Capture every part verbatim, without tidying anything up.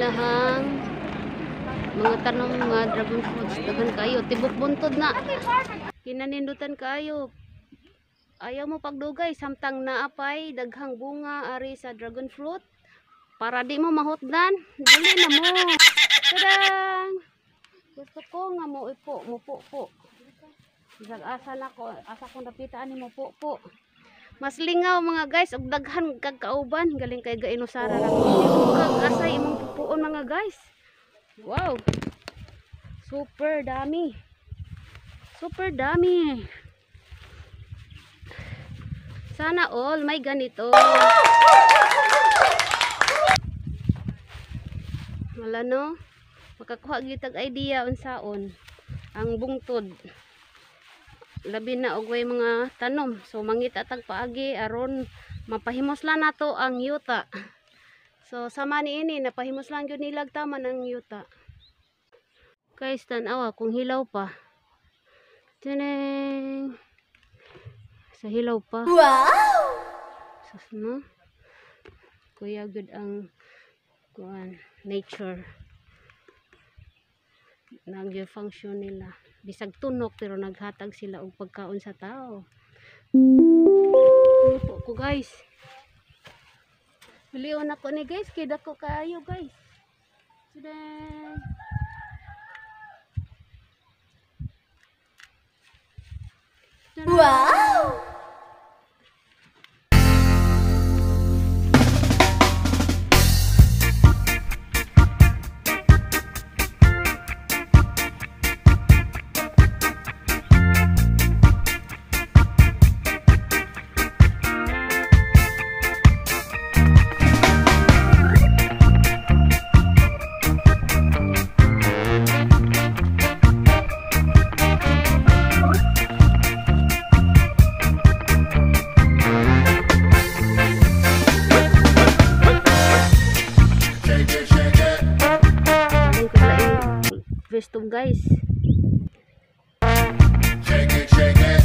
iyahang mga tanom mga dragon fruits daghan kayo tibok buntod na kinanindutan kayo. Ayaw mo pagdugay samtang naapay daghang bunga ari sa dragon fruit para di mo mahutdan. Dili na mo. Tadang! Gusto ko nga mo ipo, mo po po. Isag asa na ko, asa ko napitaan ni mo po po. Mas lingaw mga guys, og daghan kag kauban galing kay gainusara ra. Kag asay imong pupuon mga guys. Wow. Super dami. Super dami. Sana all may ganito. Wala no? Makakuha gitag idea unsaon ang bungtod. Labi na og way mga tanom. So mangita tag paagi aron mapahimos lang nato ang yuta. So sama niini napahimos lang gyud nilag taman ang yuta. Guys, tan-awa kung hilaw pa. Tineng. Sa hilaw pa. Wow! Sus no? Kuya good ang kuan nature. Nag-function nila. Bisag tunok pero naghatag sila og pagkaon sa tao. Lupo ko guys. Bilion ako ni guys. Kaya dako kayo guys. Sudan. Wow! Wisdom guys. Shake it, shake it.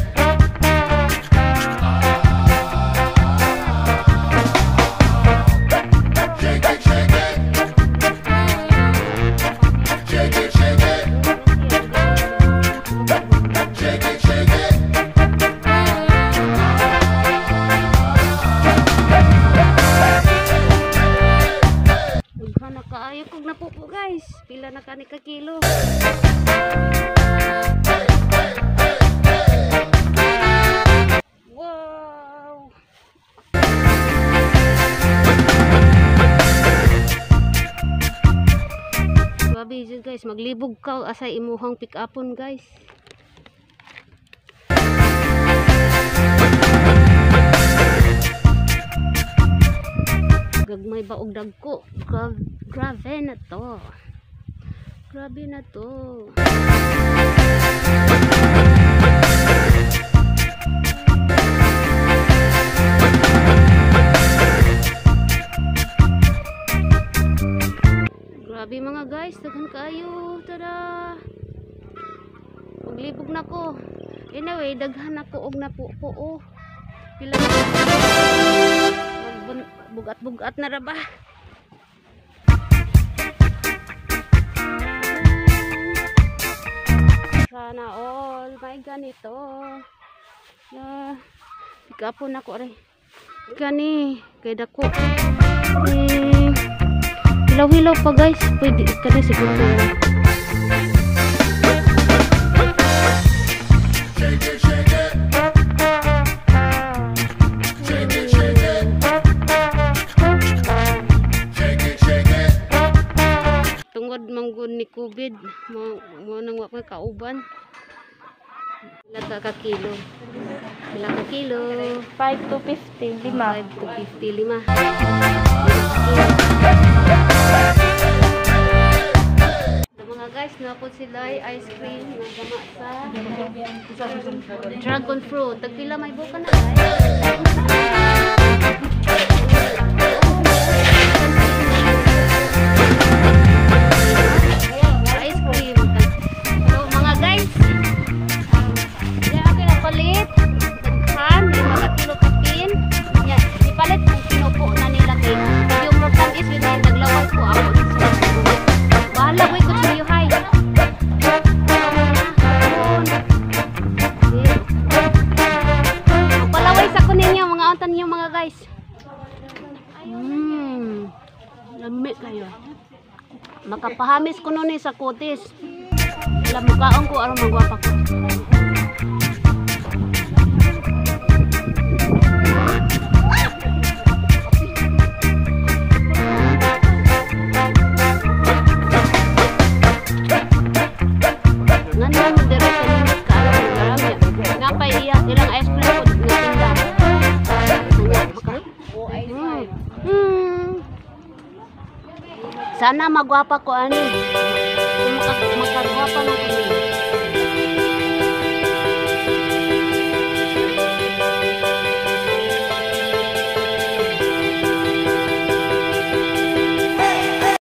Shake it, shake it. Shake it, shake it. Shake it, shake it. Naghan na kaayo kog napupo guys. Pila na kani ka kilo. Wow. Grabe yun guys, maglibog ka asay imuhang pick upon guys. Gagmay ba og dagko? Gra grabe na to. Grabe na to. Grabe mga guys, daghan kayo. Tada. Maglibog na ko. Anyway, daghan ako og napupo oh. Pila bugat-bugat na ra ba? Sana all may ganito. Yeah. Ikapon ako rin. Gani, kay dako. Eh, hilaw-hilaw pa guys. Pwede ka na siguro. Manggun ni COVID mo mo nang wa ka kauban. Pila ka kilo? Pila ka kilo? five to fifty, lima. five to fifty, lima. So, mga guys, napod sila ay ice cream na gama sa dragon fruit. Tagpila may buka na guys. Ipalit kung pinupo na nila kay yung rotan is yun ay naglawas ko ako. Hmm. Lami kayo. Makapahamis ko nun eh sa kutis. Alam mo kaong ko aron magwapa ko. Ngano mo dire sa limit ka alam mo marami. Ngapay iya ilang ice cream ko nga tinda. Hmm. Hmm. Sana magwapa ko ani. Magkagwapa lang kami.